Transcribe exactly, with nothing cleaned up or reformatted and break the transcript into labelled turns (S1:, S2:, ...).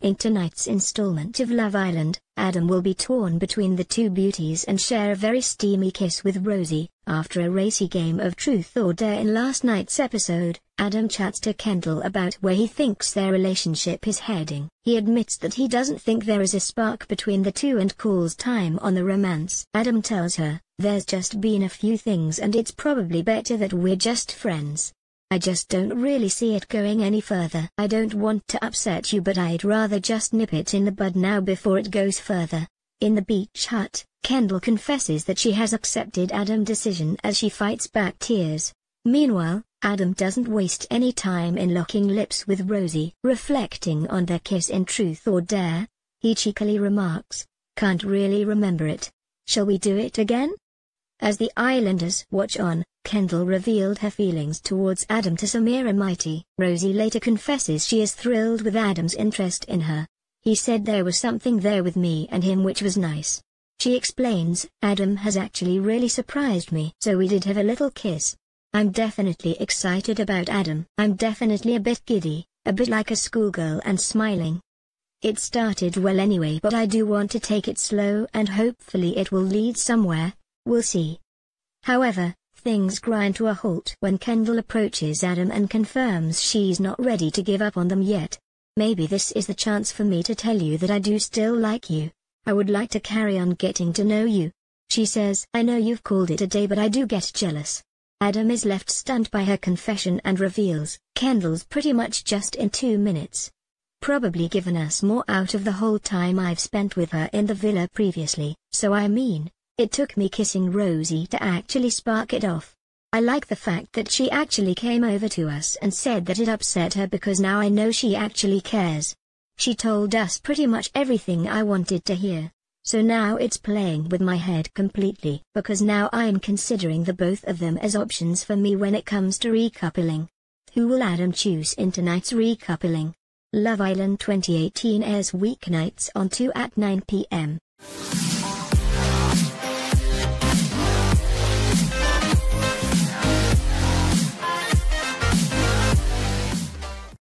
S1: In tonight's installment of Love Island, Adam will be torn between the two beauties and share a very steamy kiss with Rosie. After a racy game of truth or dare in last night's episode, Adam chats to Kendall about where he thinks their relationship is heading. He admits that he doesn't think there is a spark between the two and calls time on the romance. Adam tells her, "There's just been a few things and it's probably better that we're just friends. I just don't really see it going any further. I don't want to upset you, but I'd rather just nip it in the bud now before it goes further." In the beach hut, Kendall confesses that she has accepted Adam's decision as she fights back tears. Meanwhile, Adam doesn't waste any time in locking lips with Rosie. Reflecting on their kiss in Truth or Dare, he cheekily remarks, "Can't really remember it. Shall we do it again?" As the Islanders watch on, Kendall revealed her feelings towards Adam to Samira Mighty. Rosie later confesses she is thrilled with Adam's interest in her. "He said there was something there with me and him which was nice." She explains, "Adam has actually really surprised me. So we did have a little kiss. I'm definitely excited about Adam. I'm definitely a bit giddy, a bit like a schoolgirl and smiling. It started well anyway, but I do want to take it slow and hopefully it will lead somewhere. We'll see." However, things grind to a halt when Kendall approaches Adam and confirms she's not ready to give up on them yet. "Maybe this is the chance for me to tell you that I do still like you. I would like to carry on getting to know you," she says. "I know you've called it a day, but I do get jealous." Adam is left stunned by her confession and reveals, "Kendall's pretty much just in two minutes. Probably given us more out of the whole time I've spent with her in the villa previously, so I mean, it took me kissing Rosie to actually spark it off. I like the fact that she actually came over to us and said that it upset her because now I know she actually cares. She told us pretty much everything I wanted to hear. So now it's playing with my head completely because now I'm considering the both of them as options for me when it comes to recoupling." Who will Adam choose in tonight's recoupling? Love Island twenty eighteen airs weeknights on two at nine p m